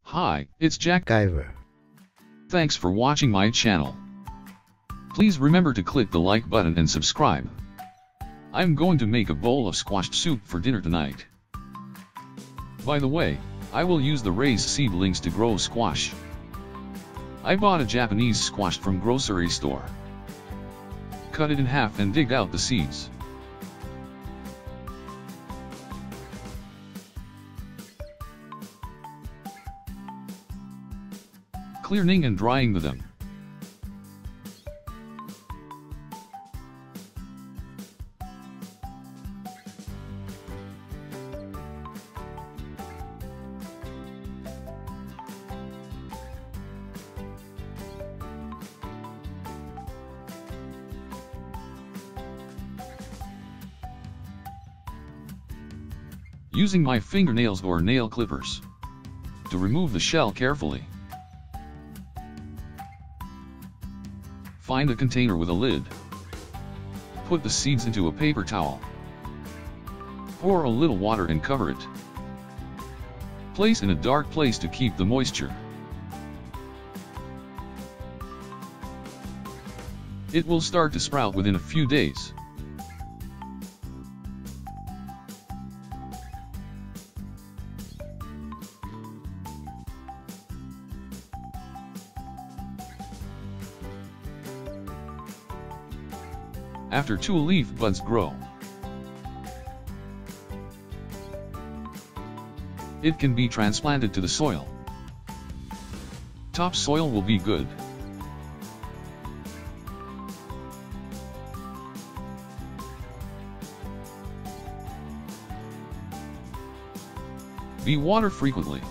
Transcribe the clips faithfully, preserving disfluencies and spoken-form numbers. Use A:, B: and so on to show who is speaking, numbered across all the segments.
A: Hi, it's Jack.
B: Giver.
A: Thanks for watching my channel. Please remember to click the like button and subscribe. I'm going to make a bowl of squash soup for dinner tonight. By the way, I will use the raised seedlings to grow squash. I bought a Japanese squash from grocery store. Cut it in half and dig out the seeds. Cleaning and drying them. Using my fingernails or nail clippers to remove the shell carefully. Find a container with a lid. Put the seeds into a paper towel. Pour a little water and cover it. Place in a dark place to keep the moisture. It will start to sprout within a few days. After two leaf buds grow, it can be transplanted to the soil. Topsoil will be good. Be water frequently.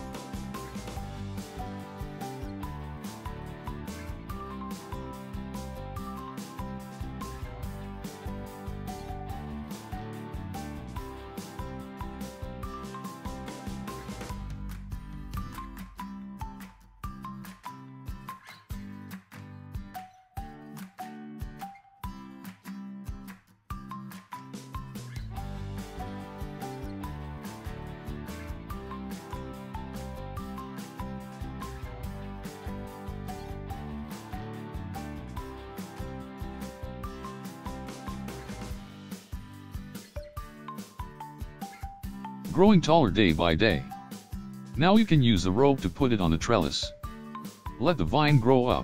A: Growing taller day by day. Now you can use a rope to put it on the trellis. Let the vine grow up.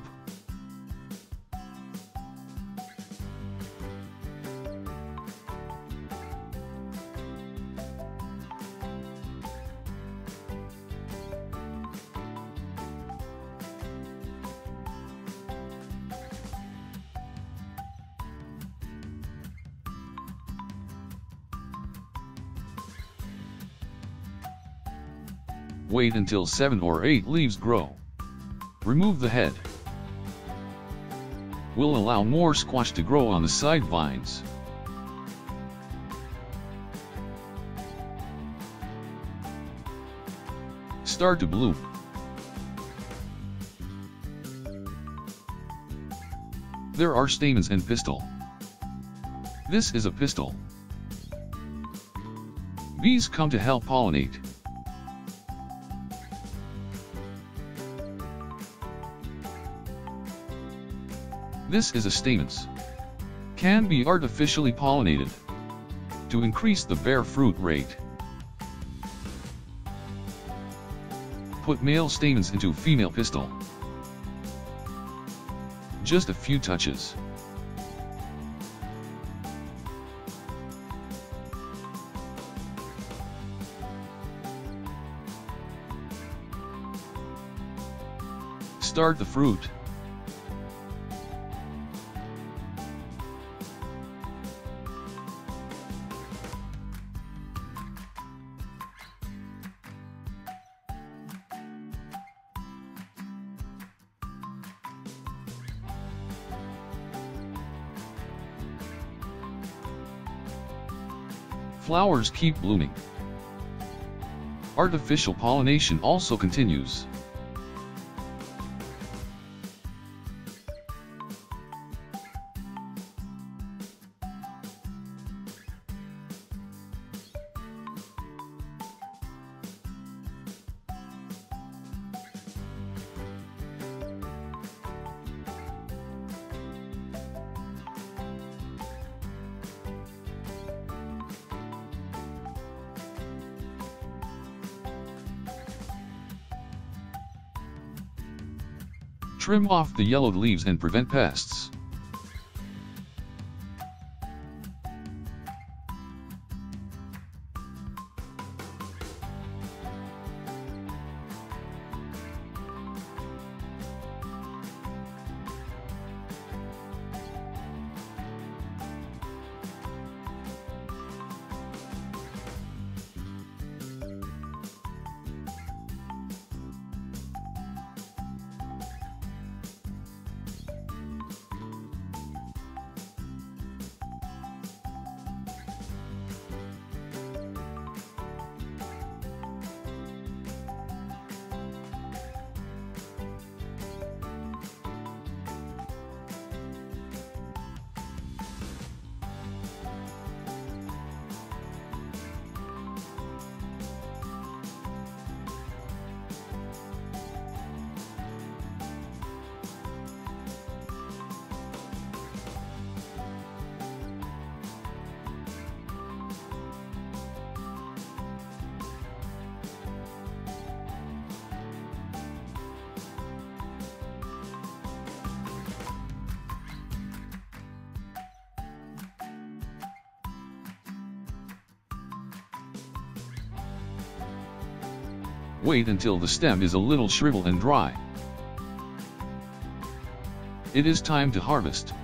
A: Wait until seven or eight leaves grow. Remove the head. We'll allow more squash to grow on the side vines. Start to bloom. There are stamens and pistil. This is a pistil. Bees come to help pollinate. This is a stamens. Can be artificially pollinated to increase the bear fruit rate. Put male stamens into female pistil. Just a few touches. Start the fruit. Flowers keep blooming. Artificial pollination also continues. Trim off the yellowed leaves and prevent pests. Wait until the stem is a little shriveled and dry. It is time to harvest.